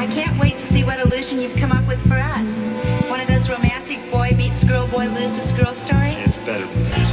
I can't wait to see what illusion you've come up with for us. One of those romantic boy meets girl, boy loses girl stories? It's better than that.